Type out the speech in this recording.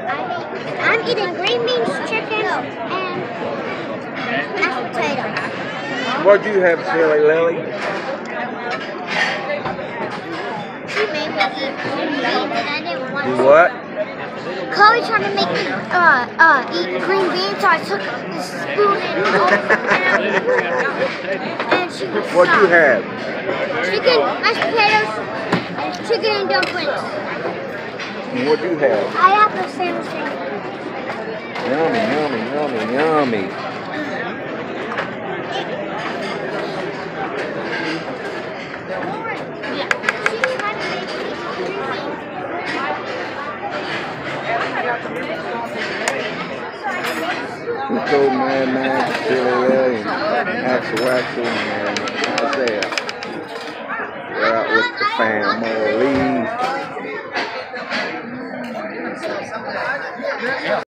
I'm eating green beans, chicken, and mashed potatoes. What'd you have, Silly Lily? She made me eat green beans, and I didn't want You to. what? Chloe tried to make me eat green beans, so I took the spoon and she would stop. What'd you have? Chicken, mashed potatoes, chicken and dumplings. And what'd you have? I have the same thing. Yummy, yummy, yummy, yummy. Yeah. She tried to make me eat green beans. Coco Mad Max, Silly Lily, Axel Waxel, and Isaiah. We're out with the family.